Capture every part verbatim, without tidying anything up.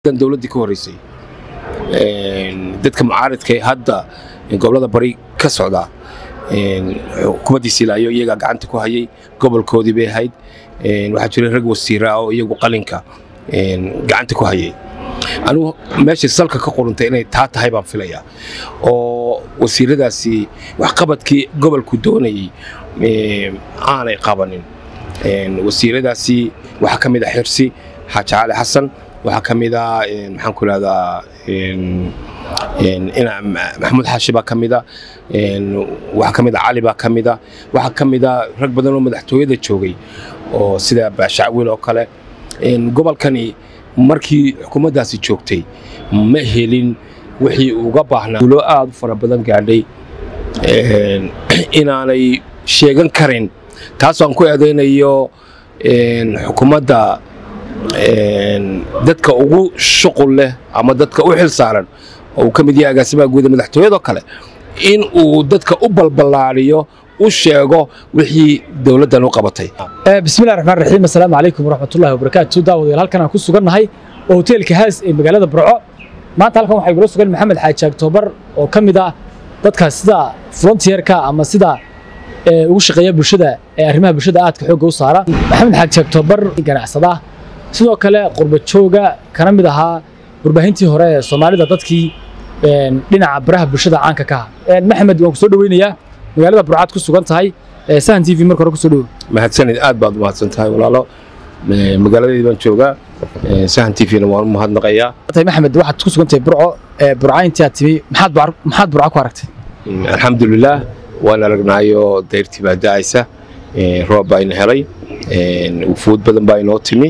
dowladii ka horeysay een dadka mucaaradka hadda gobolada bari ka socda een xukuumaddiisa ilaayo iyaga gacanta ku hayay gobolkoodii bay ahayd een waxa jiray rag wasiiro oo iyagu qalinka een gacanta ku hayay anu meeshii salka ka qorantay inay taa tahay baan filayaa oo wasiiradaasi wax qabadkii gobolku doonayay ee aanay qabanin een wasiiradaasi waxa kamid ah xirsi xaaji cali xasan waxa kamid ah een maxaan ku raada een een ina maxamuud xaashi baa kamid ah een waxa kamid ah cali baa kamid ah waxa kamid ah rag badan oo madaxtooyada joogay oo sida baashacwiil oo kale een gobolkani markii xukuumaddaasi joogtay ma helin wixii uga baahnaa dulo aad fara badan gaadhay een inaanay sheegan karin taas aan ku eedeynayo een xukuumadda een dadka ugu shuqul leh ama dadka u xil saaran oo kamid yahay agaasimaha guud ee madaxtooyada kale in uu dadka u balbalaariyo u sheego wixii dawladdan u qabatay. bismillaahir rahmaanir rahiim assalaamu calaykum waraxmatullaahi wabarakaatuh daawadayaal halkan aan ku sugannahay oo hoteelka Haas ee magaalada Burco maanta halkan waxaa igula sugan Maxamed Xaaji October oo kamid ah dadka sida frontierka ama sida ugu shaqeeya bulshada ee arrimaha bulshada aadka xoog u saara. Maxamed Xaaji October ganacsada sidoo kale qurba jooga kana mid ahaa warbaahintii hore ee Soomaalida dadkii dhinaca baraha bulshada caanka ka ah. Maxamed waan ku soo dhaweynayaa magaalada Burco ku sugan tahay Sahan T V marka hore ku soo dhawo. mahadsanid aad baad mahadsan tahay walaalo magaaladii baan joogaa Sahan T V na waan mahadnaqayaa. Maxamed waxaad ku sugan tahay Burco Burco intii aad timi maxaad maxaad Burco ku aragtay? alxamdulillah waan aragnaayo deyrtii baa daaysa roob baa ina helay wufuud badan baa inoo timi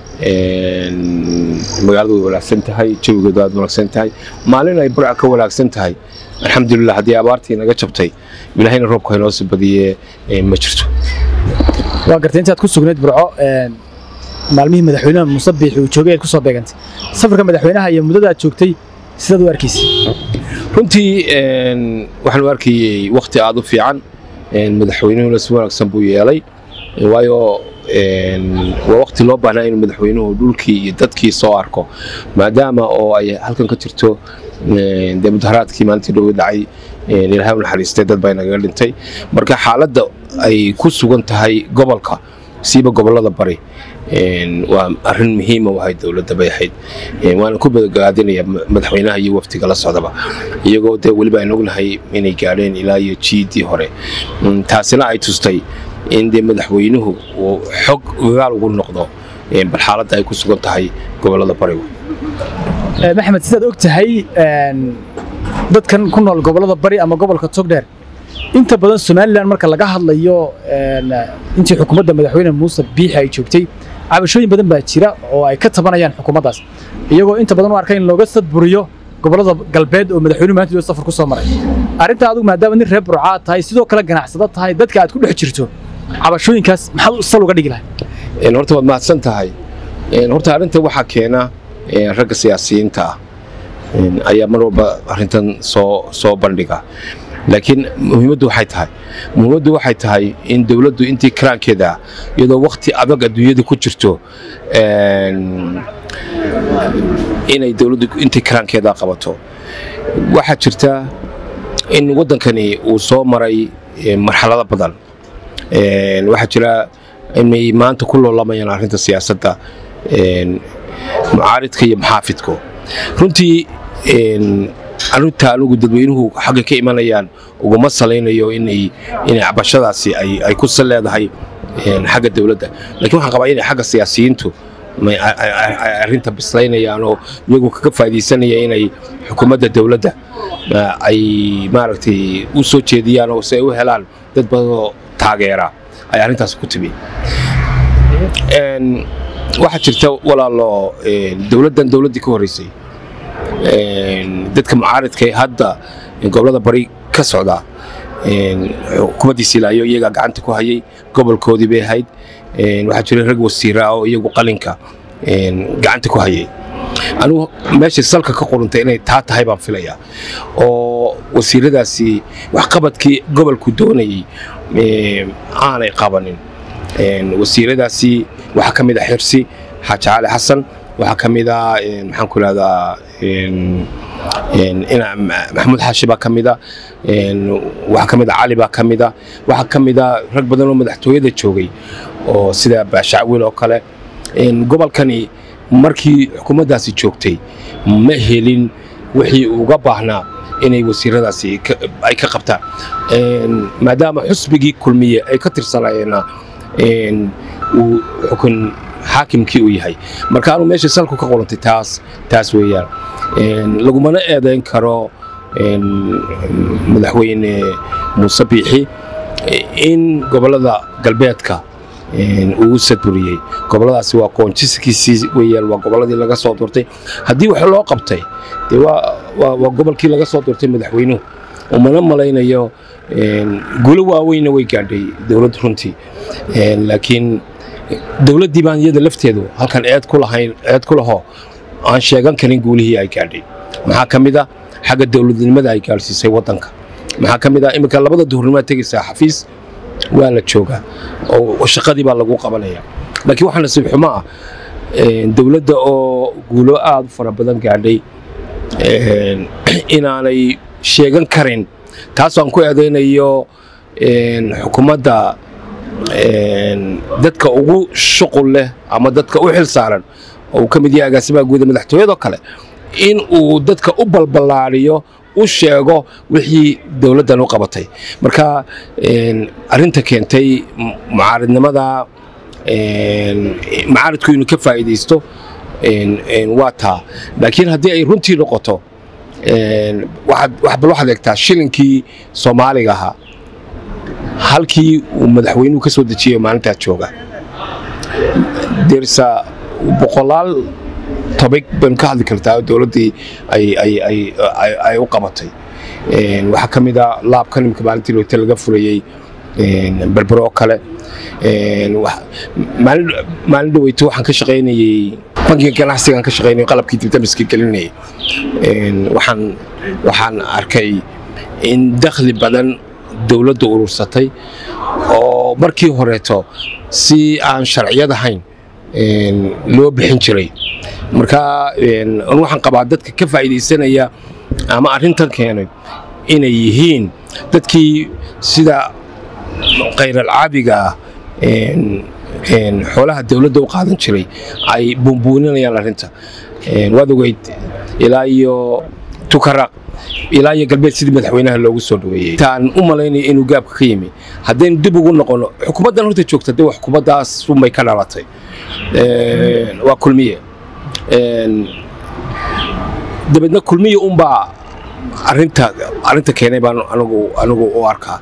magaaladu way wanaagsan tahay jawigeedu aad wanaagsan tahay maalin ay Burco ka wanaagsan tahay alxamdulillah haddii abaartii naga jabtay ilaahayna roobka inoo soo badiyay ma jirto. waa gartay intaad ku sugnayd Burco maalmihii madaxweynaha Muuse Biixi uu joogay ku soo beegantay safarka madaxweynaha iyo muddada aad joogtay sidaad u arkaysay? runtii waxaan u arkayay waqti aad u fiican madaxweynuhuna si wanaagsan buu yeelay waayo waa waqti loo baahnaa inuu madaxweynuhu dhulkii iyo dadkii soo arko maadaama oo ay halkan ka jirto dee mudaharaadkii maalintii dhow dhacay ilaahay u naxariistay dad baa naga dhintay marka xaaladda ay ku sugan tahay gobolka siiba gobolada bari waa arrin muhiim ah oo dawladda bay ahayd waana ku badgaadinaya madaxweynaha iyo waftiga la socdaba iyagoo dee waliba ay ognahay inay gaadheen ilaa iyo jiidii hore taasina ay tustay in dee madaxweynuhu uu xog ogaal ugu noqdo bal xaaladda ay ku sugan tahay gobolada bariga. maxamed sidaad og tahay dadkan ku nool gobolada bari ama gobolka Togdheer inta badan Soomaaliland marka laga hadlayo intii xukuumadda madaxweyne Muuse Biixi ay joogtay cabashooyin badan baa jira oo ay ka tabanayaan xukuumaddaas iyagoo inta badan u arkay in looga sadburiyo gobolada galbeed oo madaxweynuhu maanta safar ku soo maray arrinta adigu maadaama nin reer Burco tahay sidoo kale ganacsada tahay dadka aad ku dhex jirto cabashooyinkaas maxaad sal uga dhigi lahayd? een horta waad mahadsan tahay een horta arrinta waxa keena ragga siyaasiyiinta ah ayaa mar walba arrintan soo soo bandhiga laakiin muhiimaddu waxay tahay muhiimaddu waxay tahay in dawladdu intii karaankeeda iyadoo waqti adag adduunyada ku jirto een inay dawladdu intii karaankeeda qabato waxa jirta in wadankani uu soo maray marxalado badan een waxa jira inay maanta ku loolamayaan arrinta siyaasadda een mucaaridka iyo maxaafidku runtii een arrinta anugu dadweynuhu xagga ka imanayaan uguma salaynayo inay inay cabashadaasi ay ay ku saleedahay een xagga dawladda laakiin waxaan qabaa inay xagga siyaasiyiintu arrinta bislaynayaan oo iyagu kaga faa'iideysanaya inay xukuumadda dawladda ay maaragtay u soo jeediyaan oo si ay u helaan dad badan oo taageera ay arrintaas ku timi een waxa jirta walaalo dawladdan dawladii ka horeysay een dadka mucaaradka hadda gobolada bari ka socda een xukuumaddiisa ilaayo iyaga gacanta ku hayay gobolkoodii bay ahayd een waxa jiray rag wasiiro oo iyagu qalinka een gacanta ku hayay anu meeshii salka ka qorantay inay taa tahay baan filayaa oo wasiiradaasi wax qabadkii gobolku doonayay aanay qabanin een wasiiradaasi waxa kamid ah xirsi xaaji cali xasan waxaa ka mid ah maxaan ku ihahdaa ina maxamuud xaashi baa ka mid ah waxaa ka mid ah cali baa ka mid ah waxaa ka mid ah rag badan oo madaxtooyada joogay oo sida baashacwiil oo kale gobolkani markii xukuumaddaasi joogtay ma helin wixii uga baahnaa inay wasiiradaasi ay ka qabtaan maadaama xusbigii kulmiye ay ka tirsanayeena uu xukun xaakimkii uu yahay marka aanu meesha salku ka qolantay taas taas weeyaan lagumana eedayn karo madaxweyne muuse biixi in gobollada galbeedka uu sadburiyey gobolladaasi waa qoonjiskiisii weeyaan waa gobolladii laga soo doortay haddii wax loo qabtay dee waa waa gobolkii laga soo doortay madaxweynuhu umana malaynayo guulo waaweyna way gaadhay dowladda runtii laakiin dowladdii baan iyada lafteedu halkan eed ku lahayn eed ku laho aan sheegan karin guulihii ay gaadhay maxaa ka mid ah xagga dowladnimada ay gaadhsiisay waddanka maxaa ka mid ah iminka labada duhurnimo tegaysaa xafiis waa la joogaa oo shaqadii baa lagu qabanaya laakiin waxaa nasiib xumo ah dowladda oo guulo aad u fara badan gaadhay inaanay sheegan karin taasoo aan ku eedaynayo xukuumadda dadka ugu shuqul leh ama dadka u xil saaran oo uu ka mid yahay agaasimaha guud ee madaxtooyadoo kale in uu dadka u balballaariyo u sheego wixii dowladdan u qabatay marka arrinta keentay mucaaridnimada mucaaridku inuu ka faa'iidaysto waa taa laakiin haddii ay runtii noqoto bal waxaad eegtaa shilinkii soomaaliga ahaa halkii uu madaxweynuhu ka soo dejiyey maalintaa jooga dersa boqolaal tobig baynu ka hadli kartaa dowladdii ay u qabatay waxaa ka mid a laabkan imika maalintii loota laga furayey berbero oo kale maalin dhaweyto waxaan ka shaqaynayey bankiga ganacsigaan ka shaqaynayay qalabkii dibdamiska gelinayay waxaan waxaan arkay in dakhli badan dowladda urursatay oo markii horeeto si aan sharciyad ahayn loo bixin jiray marka waxaan qabaa dadka ka faa'iidaysanaya ama arrintan keenay inay yihiin dadkii sida qayralcaadiga ah xoolaha dowladda u qaadan jiray ay buunbuuninayaan arrinta waad ogeyd ilaa iyo tukaraq ilaa iyo galbeed sidii madaxweynaha loogu soo dhaweeyey taan u malaynaya inuu gaabka ka yimi haddaynu dib ugu noqono xukuumaddan horta joogta dee xukuumaddaas runbay ka dhalatay waa kulmiye dabeedna kulmiye unbaa arrinta arrinta keenay baan anigu anigu u arkaa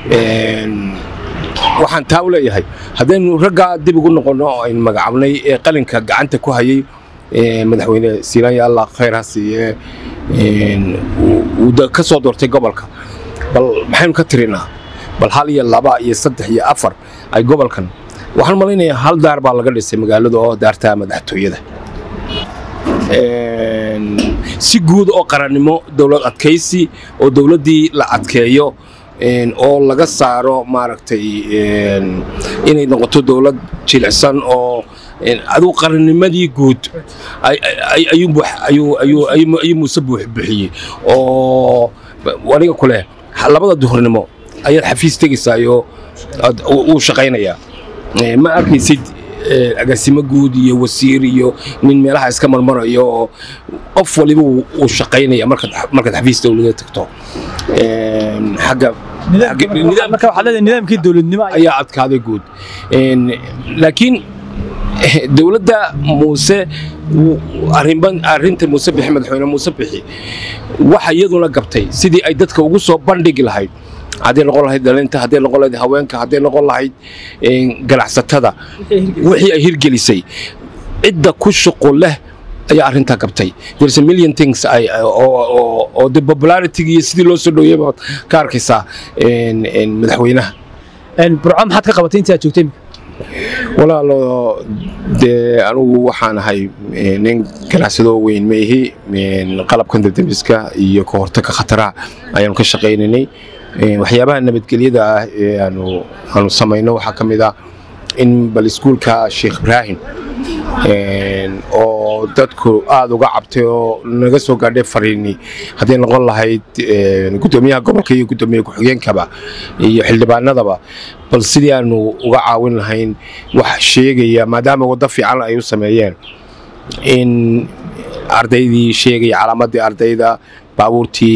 waxaan taa u leeyahay haddaynu raggaa dib ugu noqono oo aynu magacaabnay ee qalinka gacanta ku hayay madaxweyne siilaanya allah khayr ha siiye uu ka soo doortay gobolka bal maxaynu ka tirinaa bal hal iyo laba iyo saddex iyo afar ay gobolkan waxaan malaynayaa hal daar baa laga dhisay magaalada oo daarta madaxtooyada si guud oo qarannimo dowlad adkaysi oo dowladdii la adkeeyo oo laga saaro maaragtay inay noqoto dowlad jilicsan oo aduu qarannimadii guud ayuu muuse buuxbixiyey oo aniga ku leh labada duhurnimo ayaad xafiis tegaysaayoo uu shaqaynayaa ma arkaysid agaasimo guud iyo wasiir iyo nin meelaha iska marmarayo oo qof waliba uu shaqaynaya markaad xafiis dowladeed tagto xagga marka waxaad leedahay nidaamkii dowladnimo ayaa adkaaday guud laakiin dowladda muuse arrinban arrinta muuse bixi madaxweyne muuse bixi waxa iyaduna gabtay sidii ay dadka ugu soo bandhigi lahayd hadday noqon lahayd dhalinta hadday noqon lahayd haweenka hadday noqon lahayd ganacsatada wixii ay hirgelisay cidda ku shuqul leh ayaa arrintaa gabtay there's a million things ay oo the popularity iyo sidii loo soo dhaweeyay baad ka arkaysaa madaxweynaha burco maxaad ka qabatay intii aad joogtay walaalo dee anigu waxaan ahay nin ganacsado weyn ma ihi qalabkan dibdamiska iyo ka hortagga khataraha ayaanu ka shaqaynaynay waxyaabaha nabadgelyada ah ee aanu aanu samayno waxaa ka mid ah in bal iskuulka Sheekh Ibrahim oo dadku aad uga cabtay oo naga soo gaadhay fariini haddii noqon lahayd gudoomiyaha gobolka iyo gudoomiyaha ku-xigeenkaba iyo xildhibaanadaba bal sidii aanu uga caawin lahayn wax sheegaya maadaama wada fiican ay u sameeyeen in ardaydii sheegay calaamadii ardayda baabuurtii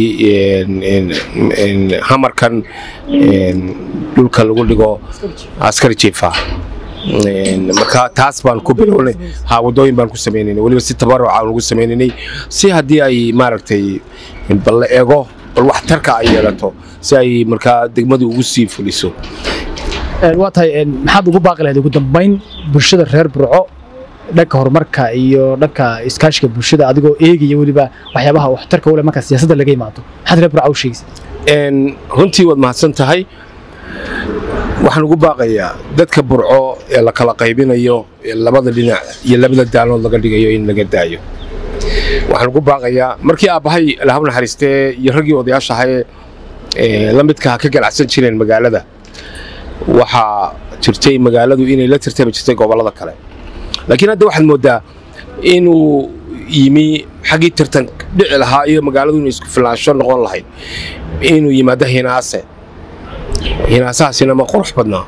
hamarkan dhulka lagu dhigo askari jiifa marka taas baan ku bilownay ha wadooyin baan ku sameeynay waliba si tabaruc aan ugu sameeynay si hadii ay maaragtay bal la eego bal wax tarka ay yeelato si ay marka degmadu ugu sii fuliso ee waa tahay maxaad ugu baaqi lahayd ugu dambeyn bulshada reer Burco dhanka horumarka iyo dhanka iskaashiga bulshada adigoo eegaya waliba waxyaabaha wax tarka u leh marka siyaasadda laga yimaado maxaad reer Burco u sheegaysaa een runtii wad mahadsan tahay waxaan ugu baaqayaa dadka Burco ee la kala qaybinayo labada dhinac iyo labada daanood laga dhigayo in laga daayo waxaan ugu baaqayaa markii aabahay ilaahna xariistay iyo ragii odayaasha ahay ee la midka ka galacsan jireen magaalada waxa jirtay magaaladu inay la tirtay jirtay gobolada kale laakiin hadda waxaad moodaa inuu yimi xaqii tirtan dhici lahaa iyo magaaladu inay isku filaansho noqon lahayd inuu yimaado hinaase hinaasaasina ma qurux badnaa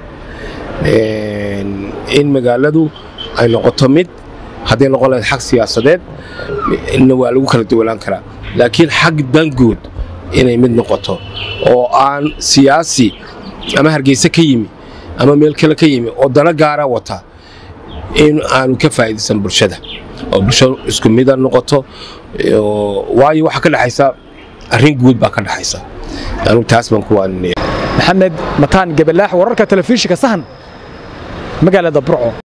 in magaaladu ay noqoto mid haddii noqon lahayd xaq siyaasadeed inna waa lagu kala duwanaan karaa laakiin xaq danguud inay mid noqoto oo aan siyaasi ama hargeysa ka yimi ama meel kale ka yimi oo dana gaara wata in aanu ka faa'iideysan bulshada oo bulshada isku mid ah noqoto waayo waxa ka dhaxaysa arrin guud baa ka dhaxaysa anu taas baan ku waanay maxamed mataan gabalaax wararka telefishinka sahan magaalada Burco.